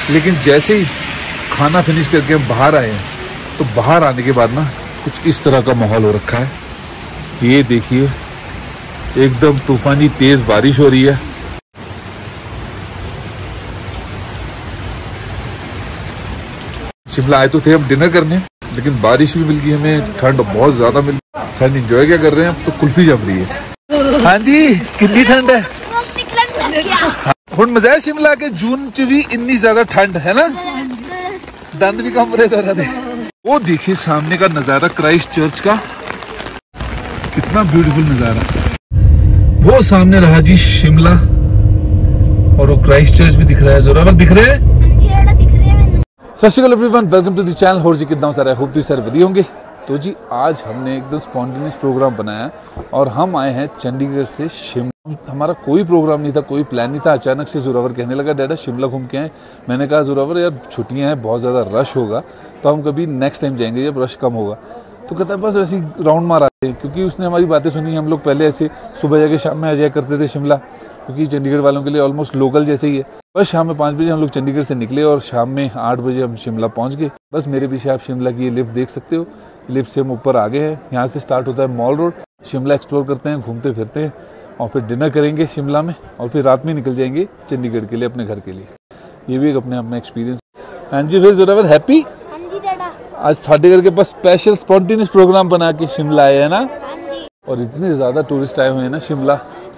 लेकिन जैसे ही खाना फिनिश करके हम बाहर आए हैं तो बाहर आने के बाद ना कुछ इस तरह का माहौल हो रखा है। ये देखिए एकदम तूफानी तेज बारिश हो रही है। शिमला आए तो थे हम डिनर करने, लेकिन बारिश भी मिल गई हमें, ठंड बहुत ज्यादा मिल गई। ठंड एंजॉय क्या कर रहे हैं, अब तो कुल्फी जम रही है। हाँ जी, कितनी ठंड है। हुण मजा है शिमला के जून च भी इतनी ज्यादा ठंड है ना, दंद भी कम रहे थे। वो देखिए सामने का नजारा क्राइस्ट चर्च का, कितना ब्यूटीफुल नजारा। वो सामने रहा जी शिमला, और वो क्राइस्ट चर्च भी दिख रहा है। जोरावर दिख रहे हैं। सत श्री अकाल everyone, welcome to the channel. होर जी कितना सारे होप तो सर वधिया होंगे। तो जी आज हमने एकदम स्पॉन्टेनियस प्रोग्राम बनाया और हम आए हैं चंडीगढ़ से शिमला। हमारा कोई प्रोग्राम नहीं था, कोई प्लान नहीं था। अचानक से जोरावर कहने लगा डैडा शिमला घूम के आए। मैंने कहा जोरावर यार छुट्टियां हैं, बहुत ज़्यादा रश होगा, तो हम कभी नेक्स्ट टाइम जाएंगे जब रश कम होगा। तो कहता है बस ऐसे राउंड मार आते हैं, क्योंकि उसने हमारी बातें सुनी। हम लोग पहले ऐसे सुबह जाके शाम में आ जाया करते थे शिमला, क्योंकि चंडीगढ़ वालों के लिए ऑलमोस्ट लोकल जैसे ही है। बस शाम में 5 बजे हम लोग चंडीगढ़ से निकले और शाम में 8 बजे हम शिमला पहुंच गए। बस मेरे पीछे आप शिमला की ये लिफ्ट देख सकते हो। लिफ्ट से हम ऊपर आ गए हैं। यहाँ से स्टार्ट होता है मॉल रोड। शिमला एक्सप्लोर करते हैं, घूमते फिरते हैं और फिर डिनर करेंगे शिमला में, और फिर रात में निकल जाएंगे चंडीगढ़ के लिए, अपने घर के लिए। ये भी एक अपने आप में एक्सपीरियंस। हाँ जी फिर जोरावर हैप्पी। आज थाटे घर के पास स्पेशल स्पॉन्टेनियस प्रोग्राम बना के शिमला आए हैं ना, और इतने ज़्यादा टूरिस्ट आए हुए हैं ना शिमला,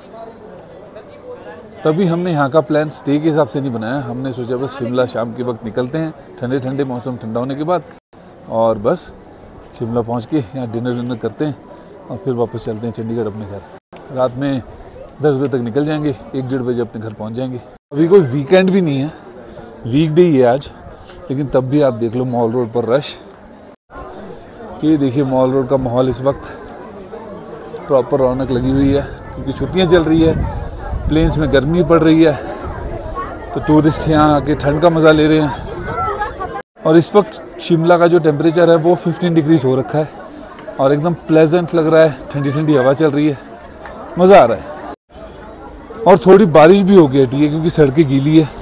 तभी हमने यहाँ का प्लान स्टे के हिसाब से नहीं बनाया। हमने सोचा बस शिमला शाम के वक्त निकलते हैं, ठंडे ठंडे मौसम ठंडा होने के बाद, और बस शिमला पहुँच के यहाँ डिनर करते हैं और फिर वापस चलते हैं चंडीगढ़ अपने घर। रात में 10 बजे तक निकल जाएंगे, 1-1:30 बजे अपने घर पहुँच जाएंगे। अभी कोई वीकेंड भी नहीं है, वीकडे ही है आज, लेकिन तब भी आप देख लो मॉल रोड पर रश। ये देखिए मॉल रोड का माहौल इस वक्त प्रॉपर रौनक लगी हुई है, क्योंकि छुट्टियां चल रही है, प्लेन्स में गर्मी पड़ रही है, तो टूरिस्ट यहाँ आके ठंड का मज़ा ले रहे हैं। और इस वक्त शिमला का जो टेम्परेचर है वो 15 डिग्रीज हो रखा है और एकदम प्लेजेंट लग रहा है। ठंडी ठंडी हवा चल रही है, मज़ा आ रहा है। और थोड़ी बारिश भी हो गई है, क्योंकि सड़कें गीली है।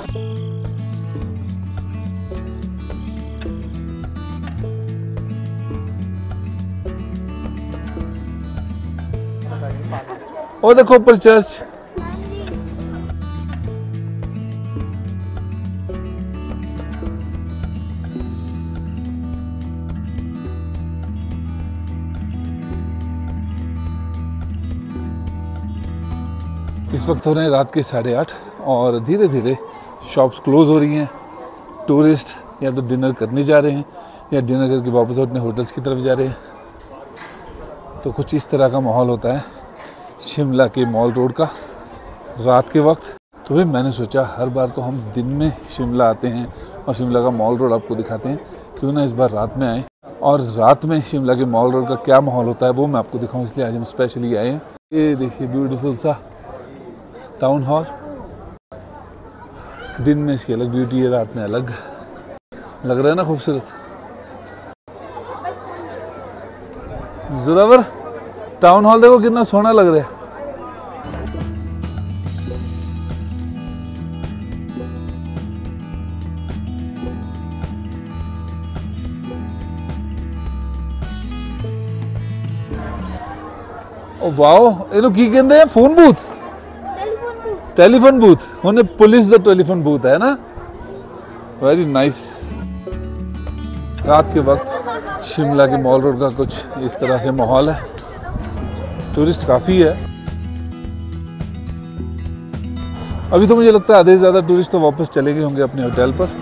और देखो ऊपर चर्च। इस वक्त हो रहे हैं रात के 8:30 और धीरे धीरे शॉप्स क्लोज हो रही हैं। टूरिस्ट या तो डिनर करने जा रहे हैं या डिनर करके वापस अपने होटल्स की तरफ जा रहे हैं। तो कुछ इस तरह का माहौल होता है शिमला के मॉल रोड का रात के वक्त। तो भाई मैंने सोचा हर बार तो हम दिन में शिमला आते हैं और शिमला का मॉल रोड आपको दिखाते हैं, क्यों ना इस बार रात में आए और रात में शिमला के मॉल रोड का क्या माहौल होता है वो मैं आपको दिखाऊं। इसलिए आज हम स्पेशली आए हैं। ये देखिए ब्यूटीफुल सा टाउन हॉल। दिन में इसकी अलग ब्यूटी है, रात में अलग लग रहा है ना, खूबसूरत। जोरावर टाउन हॉल देखो कितना सोहना लग रहा है। ओ वाओ, ਇਹਨੂੰ ਕੀ ਕਹਿੰਦੇ ਆ? Phone booth, telephone booth. उन्हें पुलिस द टेलीफोन बूथ है ना। Very nice. रात के वक्त शिमला के मॉल रोड का कुछ इस तरह से माहौल है। टूरिस्ट काफ़ी है। अभी तो मुझे लगता है आधे से ज़्यादा टूरिस्ट तो वापस चले गए होंगे अपने होटल पर।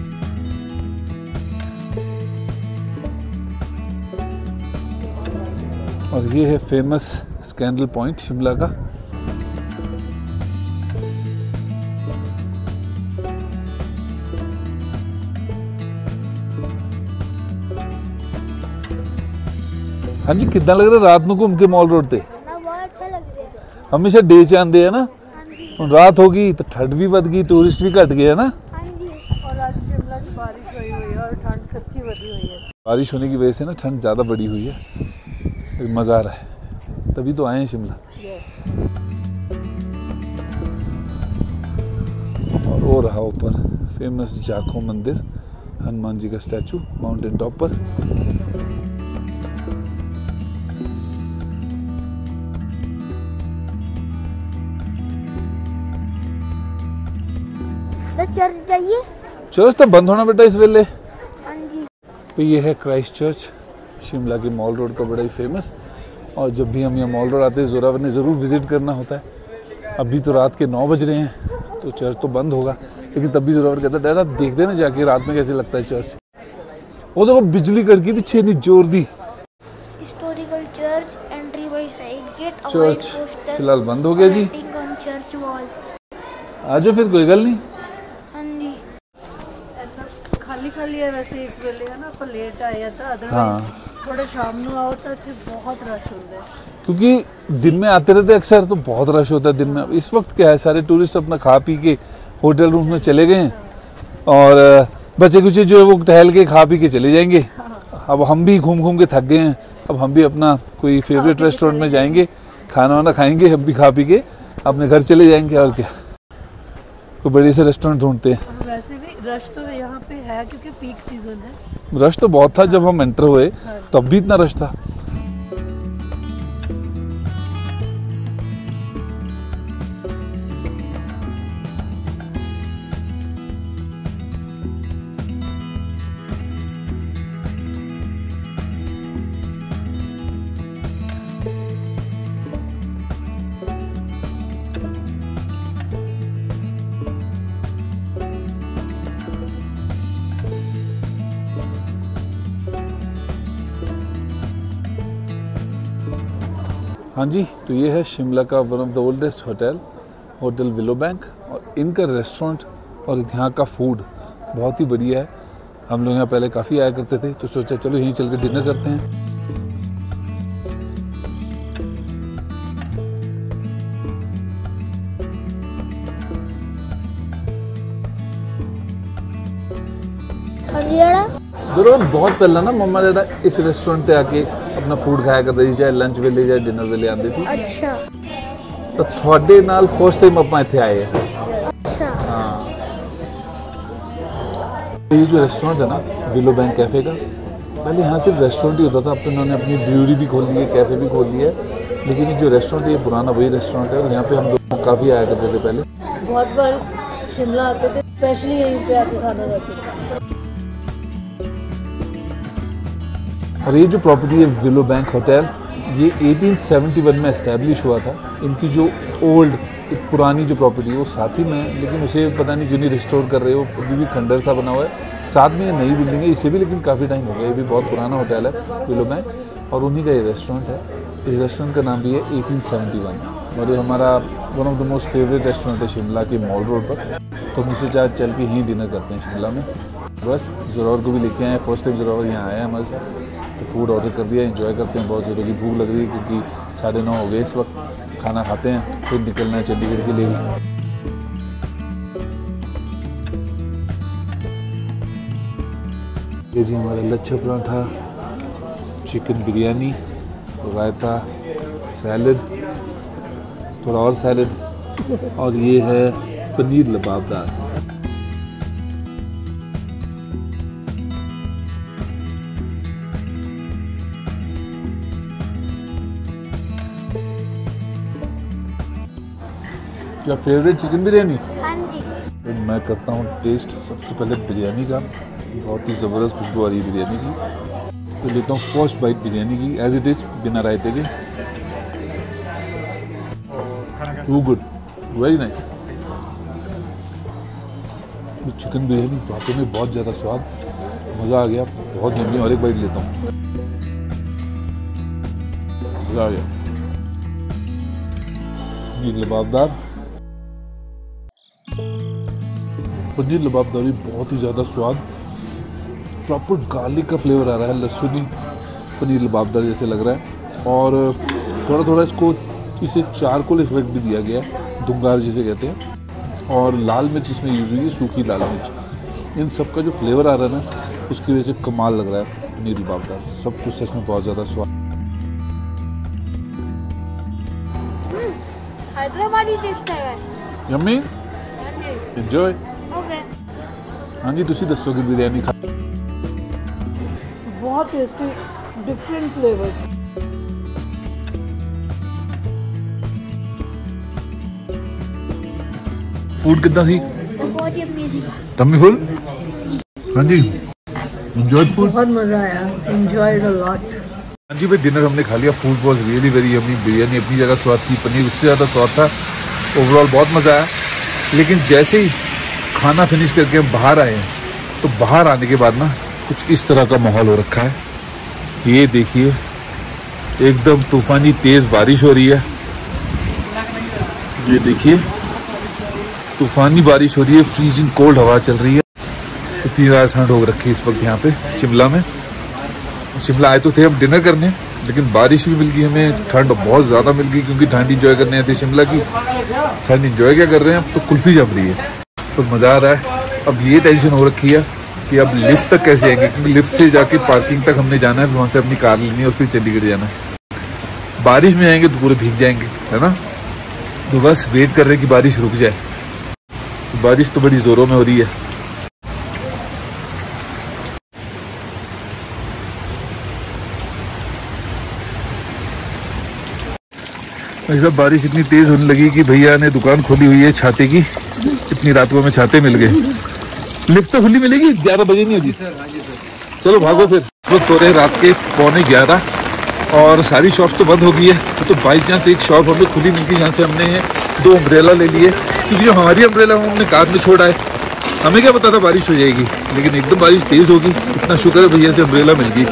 और ये है फेमस स्कैंडल पॉइंट शिमला का। हाँ जी कितना लग रहा है रात में घूम के मॉल रोड पे? बहुत अच्छा लग रहा है। हमेशा डे च आंदे है ना, रात होगी तो ठंड भी बढ़ गई, टूरिस्ट भी घट गए है ना। और आज शिमला की बारिश हुई हुई है और ठंड सच्ची बढ़ी हुई है। बारिश होने की वजह से ना ठंड ज़्यादा बढ़ी हुई है, मज़ा आ रहा है, तभी तो आए हैं शिमला। और वो रहा ऊपर फेमस जाखो मंदिर, हनुमान जी का स्टैचू माउंटेन टॉप पर। चर्च जाइए। चर्च तो बंद होना बेटा इस वेले। हाँ जी। तो ये है क्राइस्ट चर्च, शिमला के मॉल रोड का बड़ा ही फेमस। और जब भी हम यहाँ मॉल रोड आते हैं जोरावर ने ज़रूर विजिट करना होता है। अभी तो रात के 9 बज रहे हैं तो चर्च तो बंद होगा, लेकिन तब भी जोरावर कहता है डैडा देखते ना जाके रात में कैसे लगता है चर्च। वो देखो बिजली कड़की पीछे नहीं जोर दी। Historical church, entry by side gate, church फिलहाल बंद हो गया जी। Church walls. आ जाओ फिर, कोई गल नहीं। खाली खाली है वैसे इस वेले है ना, पर लेट आया था। हाँ थोड़ा शाम ਨੂੰ आओ तो इतने बहुत रश होता है, क्योंकि दिन में आते रहते अक्सर तो बहुत रश होता है दिन में। इस वक्त क्या है, सारे टूरिस्ट अपना खा पी के होटल रूम में चले गए हैं और बच्चे कुछ जो है वो टहल के खा पी के चले जाएंगे। अब हम भी घूम घूम के थक गए हैं, अब हम भी अपना कोई फेवरेट रेस्टोरेंट में जाएंगे, खाना वाना खाएंगे, हम भी खा पी के अपने घर चले जाएंगे। और क्या, कोई बड़े से रेस्टोरेंट ढूंढते हैं। वैसे भी रश तो यहाँ पे है क्योंकि पीक सीजन है। रश तो बहुत था जब हम एंटर हुए, तब भी इतना रश था। हाँ जी, तो ये है शिमला का one of the oldest hotel, hotel Willow Bank. और इनका रेस्टोरेंट और यहाँ का फूड बहुत ही बढ़िया है। हम लोग यहाँ पहले काफ़ी आया करते थे, तो सोचा चलो यहीं चल के डिनर करते हैं। जरूर बहुत पहला ना मम्मा डैडा इस रेस्टोरेंट पे आके अपना फूड खाया करते थे, चाहे लंच वेले चाहे डिनर वेले आते थे। अच्छा। तो थोड़े नाल फर्स्ट टाइम अपना इत्थे आए हैं। अच्छा। हाँ, ये जो रेस्टोरेंट है ना विलो बैंक कैफे का, पहले यहाँ सिर्फ रेस्टोरेंट ही होता था। अब तो इन्होंने अपनी ब्रूअरी भी खोल ली है, कैफे भी खोल लिया है। लेकिन जो रेस्टोरेंट है ये पुराना वही रेस्टोरेंट है और यहाँ पे हम लोग काफ़ी आया करते थे पहले। बहुत बार शिमला आते थे, स्पेशली यहीं पे आके खाना खाते थे। और ये जो प्रॉपर्टी है विलो बैंक होटल, ये 1871 में एस्टैब्लिश हुआ था। इनकी जो ओल्ड एक पुरानी जो प्रॉपर्टी है वो साथ ही में है, लेकिन उसे पता नहीं क्यों नहीं रिस्टोर कर रहे हो, अभी भी खंडर सा बना हुआ है। साथ में ये नई बिल्डिंग है, इसे भी लेकिन काफ़ी टाइम हो गया। ये भी बहुत पुराना होटल है विलो बैंक और उन्हीं का ये रेस्टोरेंट है। इस रेस्टोरेंट का नाम भी है 1871 और ये हमारा one of the most favourite restaurant है शिमला के मॉल रोड पर। तो हम सोचा चल के यहीं डिनर करते हैं शिमला में। बस जोरावर को भी लेके आए, फर्स्ट टाइम जोरावर यहाँ आया है हमारे साथ, तो फूड ऑर्डर कर दिया, एंजॉय करते हैं। बहुत ज़ोरों की भूख लग रही है क्योंकि 9:30 हो गए इस वक्त। खाना खाते हैं फिर निकलना है चंडीगढ़ के लिए। ये जी हमारा लच्छा पराठा, चिकन बिरयानी, रायता, सैलड, थोड़ा और सैलड, और ये है पनीर लबाबदार। क्या फेवरेट चिकन बिरयानी? हाँ जी। तो मैं करता हूँ टेस्ट सबसे पहले बिरयानी का। बहुत ही ज़बरदस्त खुशबू आ रही है बिरयानी की। तो लेता हूँ फर्स्ट बाइट बिरयानी की एज इट इज़, बिना रायते के। Too good, very nice. Chicken biryani वाकई में बहुत ज़्यादा स्वाद, मज़ा आ गया, बहुत यम्मी। और एक बाइट लेता हूँ, मज़ा आ गया। पनीर लबाबदार, पनीर लबाबदारी बहुत ही ज़्यादा स्वाद, प्रॉपर गार्लिक का फ्लेवर आ रहा है, लहसुनी पनीर लबाबदार जैसे लग रहा है। और थोड़ा थोड़ा इसको इसे चारकोल इफेक्ट भी दिया गया है, दुंगार जिसे कहते हैं। और लाल मिर्च इसमें यूज़ हुई है, सूखी लाल मिर्च। इन सब का जो फ्लेवर आ रहा है ना, उसकी वजह से कमाल लग रहा है पनीर लबाबदार। सब कुछ सच में बहुत ज़्यादा स्वाद। हैदराबादी टेस्ट है। Yummy, enjoy. हाँ जी, तुसी दसो कि बिरयानी खा बहुत टेस्टी, डिफरेंट फ्लेवर्स। फूड कितना सी? बहुत ही अमेजिंग। Tummy full? हाँ जी, एंजॉयड फूड? बहुत मजा आया, एंजॉयड अ लॉट। हाँ जी भाई, डिनर हमने खा लिया। Food was really very yummy. Biryani अपनी जगह स्वाद थी, पनीर उससे ज़्यादा स्वाद था। ओवरऑल बहुत मज़ा आया। लेकिन जैसे ही खाना फिनिश करके हम बाहर आए तो बाहर आने के बाद ना कुछ इस तरह का माहौल हो रखा है। ये देखिए, एकदम तूफानी तेज़ बारिश हो रही है। ये देखिए, तूफानी बारिश हो रही है, फ्रीजिंग कोल्ड हवा चल रही है। इतनी ज़्यादा ठंड हो रखी है इस वक्त यहाँ पे शिमला में। शिमला आए तो थे हम डिनर करने, लेकिन बारिश भी मिल गई हमें, ठंड बहुत ज़्यादा मिल गई क्योंकि ठंड इंजॉय करने आए थे शिमला की। ठंड इंजॉय क्या कर रहे हैं, अब तो कुल्फ़ी जम रही है, तो मज़ा आ रहा है। अब ये टेंशन हो रखी है कि अब लिफ्ट तक कैसे आएंगे, क्योंकि लिफ्ट से जाके पार्किंग तक हमने जाना है, वहाँ से अपनी कार लेनी है और फिर चंडीगढ़ जाना है। बारिश में आएंगे तो पूरे भीग जाएंगे, है ना। तो बस वेट कर रहे हैं कि बारिश रुक जाए। तो बारिश तो बड़ी ज़ोरों में हो रही है। ऐसा बारिश इतनी तेज होने लगी कि भैया ने दुकान खोली हुई है छाते की। इतनी रात को हमें छाते मिल गए। लिफ्ट तो खुली मिलेगी, 11 बजे नहीं होगी। चलो भागो फिर। वो तो रहे रात के 11:15 और सारी शॉप्स तो बंद हो गई है। तो बाई चांस एक शॉप हमें खुली मिल गई, जहाँ से हमने 2 अम्ब्रेला ले लिए, क्योंकि जो हमारी अम्ब्रेला हमने कार में छोड़ा है। हमें क्या पता था बारिश हो जाएगी, लेकिन एकदम बारिश तेज होगी। इतना शुक्र है भैया से अम्ब्रेला मिल गई।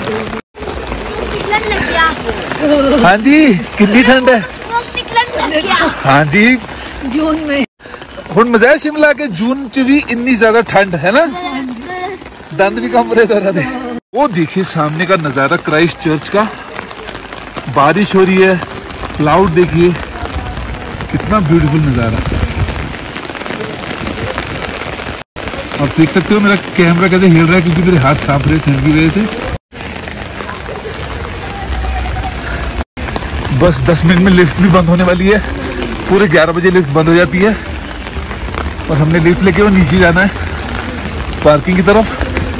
हाँ जी, कितनी ठंड है। हाँ जी, जून में हुण मजा है शिमला के जून च भी इतनी ज्यादा ठंड है ना, दंद भी कम रहे। वो देखिए सामने का नजारा क्राइस्ट चर्च का, बारिश हो रही है, क्लाउड देखिए, कितना ब्यूटीफुल नजारा। आप देख सकते हो मेरा कैमरा कैसे हिल रहा है, क्योंकि मेरे हाथ कांप रहे ठंड की वजह से। बस 10 मिनट में लिफ्ट भी बंद होने वाली है। पूरे 11 बजे लिफ्ट बंद हो जाती है और हमने लिफ्ट लेके वो नीचे जाना है पार्किंग की तरफ।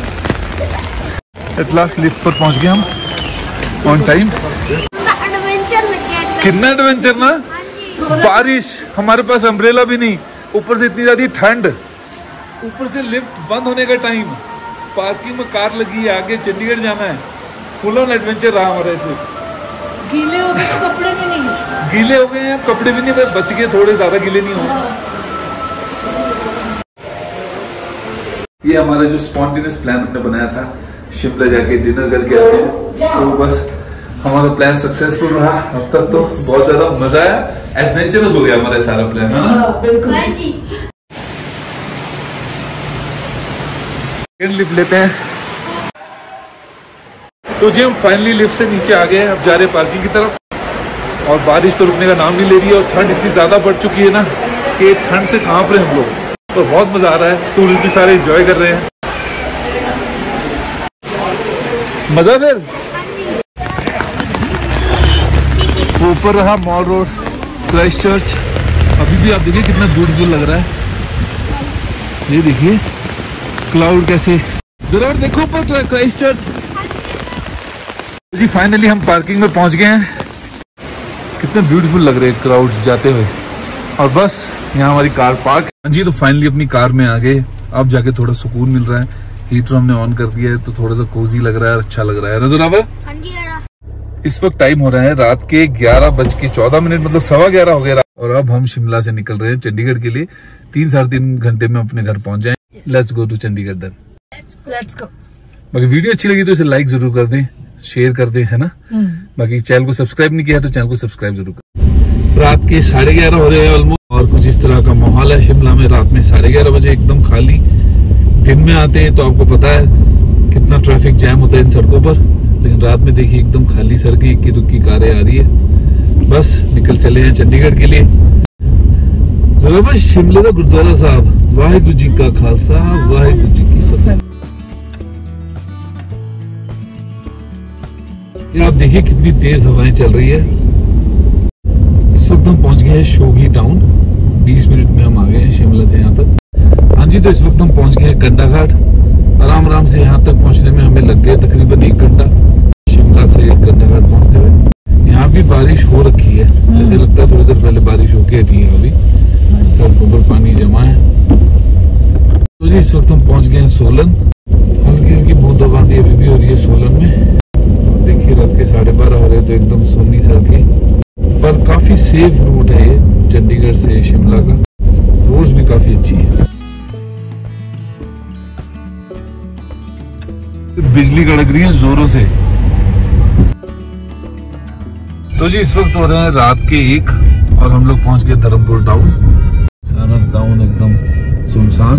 एट लास्ट लिफ्ट पर पहुंच गए हम ऑन टाइम। कितना एडवेंचर ना। बारिश, हमारे पास अम्ब्रेला भी नहीं, ऊपर से इतनी ज्यादा ठंड, ऊपर से लिफ्ट बंद होने का टाइम, पार्किंग में कार लगी है, आगे चंडीगढ़ जाना है। फुल ऑन एडवेंचर रहा हमारे इसमें। गीले हो गए तो कपड़े भी नहीं, गीले हो गए हैं कपड़े भी नहीं, बच गए थोड़े, ज्यादा गीले नहीं हो। ये हमारा जो स्पॉन्टेनियस प्लान हमने बनाया था शिमला जाके डिनर करके आते हैं, तो बस हमारा प्लान सक्सेसफुल रहा। अब तक तो बहुत ज्यादा मजा आया, एडवेंचरस हो गया हमारा सारा प्लान, है ना। बिल्कुल। सेकंड लिफ्ट लेते हैं। तो जी हम फाइनली लिफ्ट से नीचे आ गए हैं, अब जा रहे हैं पार्किंग की तरफ। और बारिश तो रुकने का नाम नहीं ले रही है, और ठंड इतनी ज्यादा बढ़ चुकी है ना कि ठंड से कांप रहे हम लोग। तो बहुत मजा आ रहा है, टूरिस्ट भी सारे एंजॉय कर रहे हैं। मजा फिर ऊपर रहा मॉल रोड, क्राइस्ट चर्च। अभी भी आप देखिए कितना ब्यूटीफुल लग रहा है। ये देखिए क्लाउड कैसे, जरा देखो ऊपर क्राइस्ट चर्च। जी फाइनली हम पार्किंग में पहुंच गए हैं। कितने ब्यूटीफुल लग रहे हैं क्राउड्स जाते हुए, और बस यहाँ हमारी कार पार्क। जी तो फाइनली अपनी कार में आ गए। अब जाके थोड़ा सुकून मिल रहा है। हीटर हमने ऑन कर दिया है तो थोड़ा सा कोजी लग रहा है, अच्छा लग रहा है ना जोरावर। इस वक्त टाइम हो रहा है रात के 11:14, मतलब 11:15 हो गए। और अब हम शिमला से निकल रहे हैं चंडीगढ़ के लिए। 3-3.5 घंटे में अपने घर पहुंच जाए। Let's go to Chandigarh then. Let's go. बाकी वीडियो अच्छी लगी तो इसे लाइक जरूर कर दें, शेयर कर दें, है ना। बाकी चैनल को सब्सक्राइब नहीं किया तो चैनल को सब्सक्राइब जरूर करें। रात के 11:30 हो रहे हैं ऑलमोस्ट, और कुछ इस तरह का माहौल है शिमला में। रात में 11:30 बजे एकदम खाली। दिन में आते हैं तो आपको पता है कितना ट्रैफिक जैम होता है इन सड़कों पर, लेकिन रात में देखिए एकदम खाली सड़कें, इक्की दुक्की कारें आ रही है। बस निकल चले हैं चंडीगढ़ के लिए। जरा बस शिमला का गुरुद्वारा साहब, वाहिगुरु जी का खालसा वाहिगुरु जी की फतेह। आप देखिए कितनी तेज हवाएं चल रही है। इस वक्त हम पहुंच गए हैं शोगी टाउन। 20 मिनट में हम आ गए हैं शिमला से यहाँ तक। हाँ जी, तो इस वक्त हम पहुंच गए हैं कंडा घाट। आराम आराम से यहाँ तक पहुँचने में हमें लग गए तकरीबन 1 घंटा, शिमला से कंडाघाट पहुँचते हुए। यहाँ भी बारिश हो रखी है, ऐसे लगता है थोड़ी देर पहले बारिश होके हटी है। अभी सड़कों पर पानी जमा है। तो जी इस वक्त हम पहुँच गए हैं सोलन। हल्की हल्की बूंदाबांदी अभी भी हो रही है सोलन में। देखिए रात के 12:30 हो रहे तो एकदम सोनी सड़कें, पर काफी सेफ रूट है ये चंडीगढ़ से शिमला का। रोड्स भी काफी अच्छी है। बिजली कड़क रही है जोरों से। तो जी इस वक्त हो रहे हैं रात के 1 और हम लोग पहुंच गए धर्मपुर टाउन। सारा टाउन एकदम सुनसान।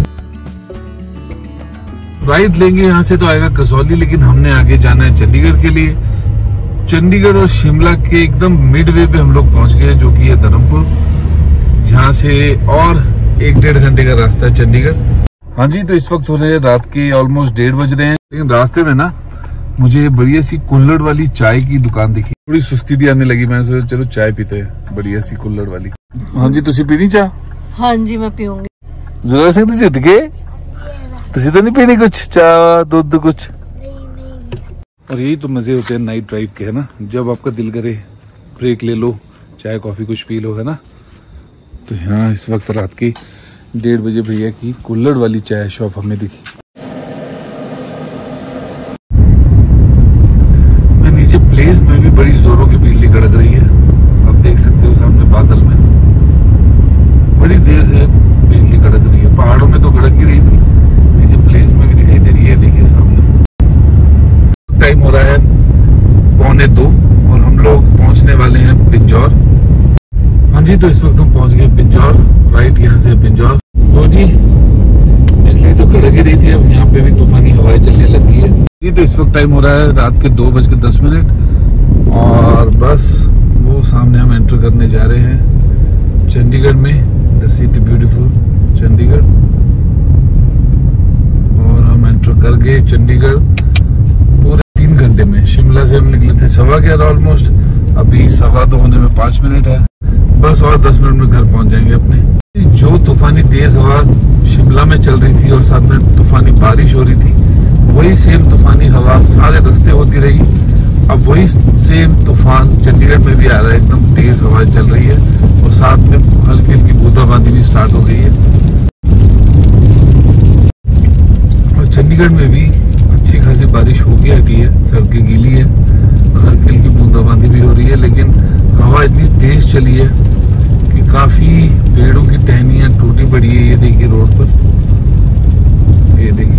राइट लेंगे यहाँ से तो आएगा कसौली, लेकिन हमने आगे जाना है चंडीगढ़ के लिए। चंडीगढ़ और शिमला के एकदम मिडवे पे हम लोग पहुंच गए, जो कि है धर्मपुर, जहाँ से और 1-1.5 घंटे का रास्ता है चंडीगढ़। हाँ जी, तो इस वक्त हो रहे हैं रात के ऑलमोस्ट 1:30 बज रहे हैं। लेकिन रास्ते में ना मुझे बढ़िया सी कुल्हड़ वाली चाय की दुकान दिखी। थोड़ी सुस्ती भी आने लगी, मैं सोचा चलो चाय पीते हैं बढ़िया सी कुल्हड़ वाली। हाँ जी, तुसी पीनी चाह? हाँ जी मैं पीऊंगी। जरा सिंह तुसी उठ गए? तुसी तो नहीं पीनी कुछ चाय दूध कुछ? और यही तो मजे होते हैं नाइट ड्राइव के, है ना। जब आपका दिल करे ब्रेक ले लो, चाय कॉफी कुछ पी लो, है ना। तो यहाँ इस वक्त रात की 1:30 बजे भैया की कुल्हड़ वाली चाय शॉप हमें दिखी। मैं नीचे प्लेस में भी बड़ी जोरों की बिजली कड़क रही है। आप देख सकते हो सामने बादल में बड़ी देर से बिजली कड़क रही है। पहाड़ों में तो कड़क ही रही थी, नीचे प्लेस में भी दिखाई दे रही है। देखिए सामने टाइम हो रहा है 1:45 और हम लोग पहुंचने वाले हैं पिंजौर। हाँ जी, तो इस वक्त हम पहुंच गए पिंजौर। राइट यहाँ से पिंजौर। तो जी बिजली तो कड़क ही रही थी, अब यहाँ पे भी तूफानी हवाएं चलने लग गई है जी। तो इस वक्त टाइम हो रहा है रात के 2:10 और बस वो सामने हम एंटर करने जा रहे हैं चंडीगढ़ में, द सिटी ब्यूटीफुल चंडीगढ़। और हम एंटर कर गए चंडीगढ़ पूरे 3 घंटे में। शिमला से हम निकले थे 11:15 ऑलमोस्ट, अभी 2:15 होने में 5 मिनट है। बस और 10 मिनट में घर पहुंच जाएंगे अपने। जो तूफानी तेज हवा शिमला में चल रही थी और साथ में तूफानी बारिश हो रही थी, वही सेम तूफानी हवा सारे रास्ते होती रही। अब वही सेम तूफान चंडीगढ़ में भी आ रहा है, एकदम तेज हवा चल रही है और साथ में हल्की हल्की बूंदाबांदी भी स्टार्ट हो गई है। और चंडीगढ़ में भी अच्छी खासी बारिश हो गई हटी है, सड़कें गीली है और हल्की हल्की बूंदाबांदी भी हो रही है। लेकिन हवा इतनी तेज चली है कि काफी पेड़ों की टहनियां टूटी पड़ी है। ये देखिए रोड पर, ये देखिए